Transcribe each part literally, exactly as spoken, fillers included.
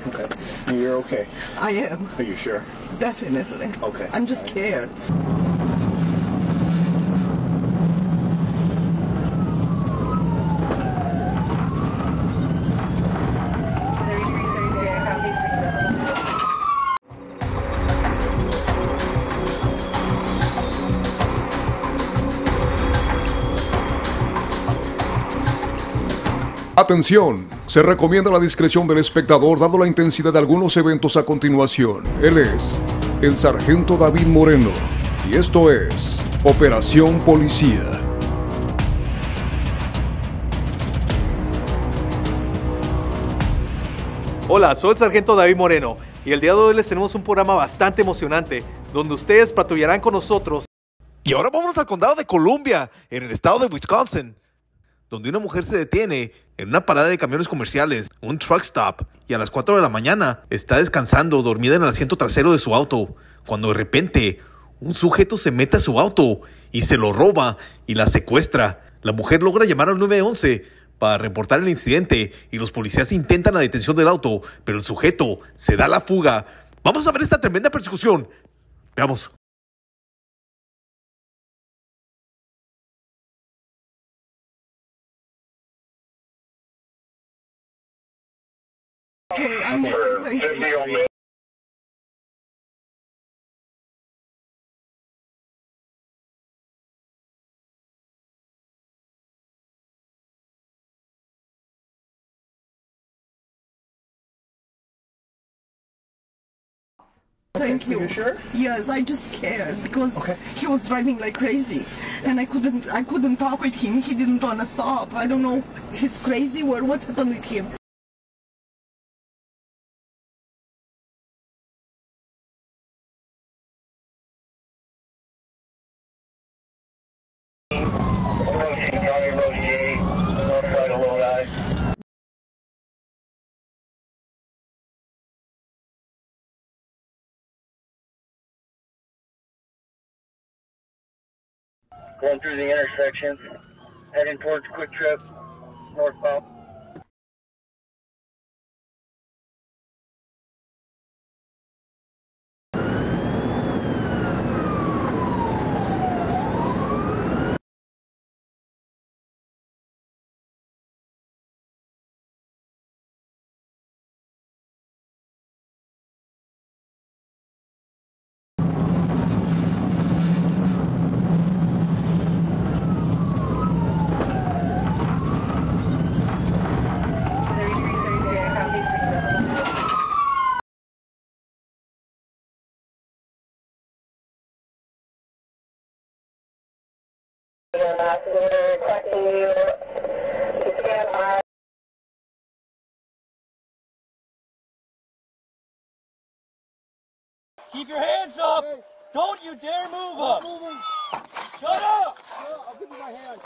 Okay. You're okay? I am. Are you sure? Definitely. Okay. I'm just scared. Atención, se recomienda la discreción del espectador dado la intensidad de algunos eventos a continuación. Él es el sargento David Moreno y esto es Operación Policía. Hola, soy el sargento David Moreno y el día de hoy les tenemos un programa bastante emocionante donde ustedes patrullarán con nosotros. Y ahora vamos al condado de Columbia, en el estado de Wisconsin, donde una mujer se detiene en una parada de camiones comerciales, un truck stop, y a las cuatro de la mañana está descansando, dormida en el asiento trasero de su auto, cuando de repente un sujeto se mete a su auto y se lo roba y la secuestra. La mujer logra llamar al nueve once para reportar el incidente y los policías intentan la detención del auto, pero el sujeto se da a la fuga. Vamos a ver esta tremenda persecución. Veamos. Okay, I'm thank you. Thank you. Are you sure? Yes, I just scared because Okay. he was driving like crazy, and I couldn't. I couldn't talk with him. He didn't want to stop. I don't know. He's crazy or what happened with him. Going through the intersection, heading towards Quick Trip, northbound. Keep your hands up! Don't you dare move up! Shut up! I'll give you my hand.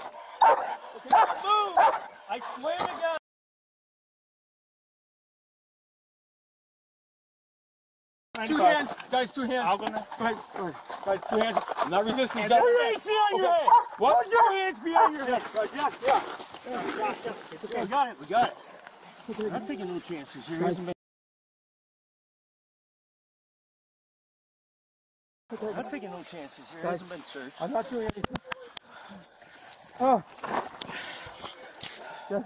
Move! I swear to God! Two hands, guys, two hands. I'll go now. Go ahead, go ahead. Guys, two hands. I'm not resisting. Put your hands behind your head. What? Put your hands behind your head. Right, yeah, yeah. Yeah, yeah, yeah. It's okay. We got it, we got it. I'm not taking no chances here. Guys, I'm not taking no chances here. It hasn't been searched. I'm not doing anything. Oh. Yeah.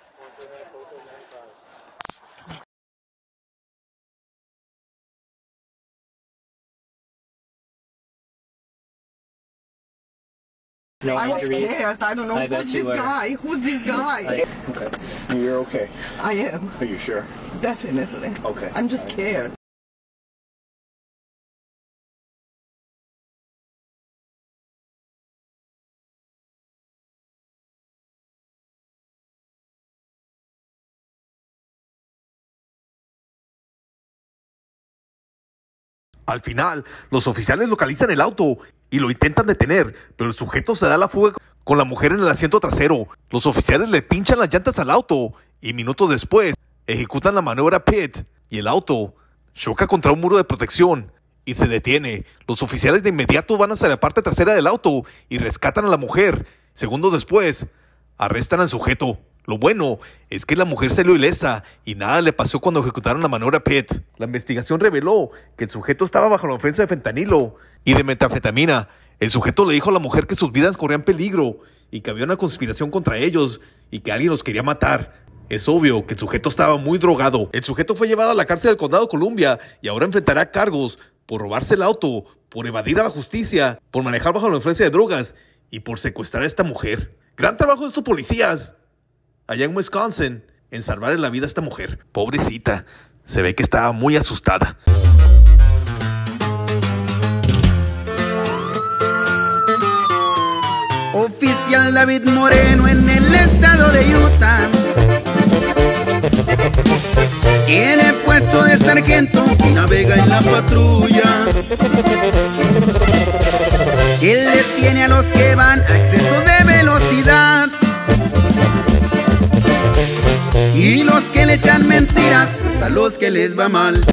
No I was injuries? scared. I don't know I bet who's you this were. guy. Who's this guy? Okay. You're okay? I am. Are you sure? Definitely. Okay. I'm just scared. Al final, los oficiales localizan el auto y lo intentan detener, pero el sujeto se da a la fuga con la mujer en el asiento trasero. Los oficiales le pinchan las llantas al auto y minutos después ejecutan la maniobra pit y el auto choca contra un muro de protección y se detiene. Los oficiales de inmediato van hacia la parte trasera del auto y rescatan a la mujer. Segundos después, arrestan al sujeto. Lo bueno es que la mujer salió ilesa y nada le pasó cuando ejecutaron a Manuela Pitt. La investigación reveló que el sujeto estaba bajo la influencia de fentanilo y de metanfetamina. El sujeto le dijo a la mujer que sus vidas corrían peligro y que había una conspiración contra ellos y que alguien los quería matar. Es obvio que el sujeto estaba muy drogado. El sujeto fue llevado a la cárcel del condado de Columbia y ahora enfrentará cargos por robarse el auto, por evadir a la justicia, por manejar bajo la influencia de drogas y por secuestrar a esta mujer. Gran trabajo de estos policías allá en Wisconsin en salvarle la vida a esta mujer. Pobrecita, se ve que estaba muy asustada. Oficial David Moreno en el estado de Utah tiene puesto de sargento y navega en la patrulla. Él detiene a los que van a exceso de velocidad y los que le echan mentiras es a los que les va mal.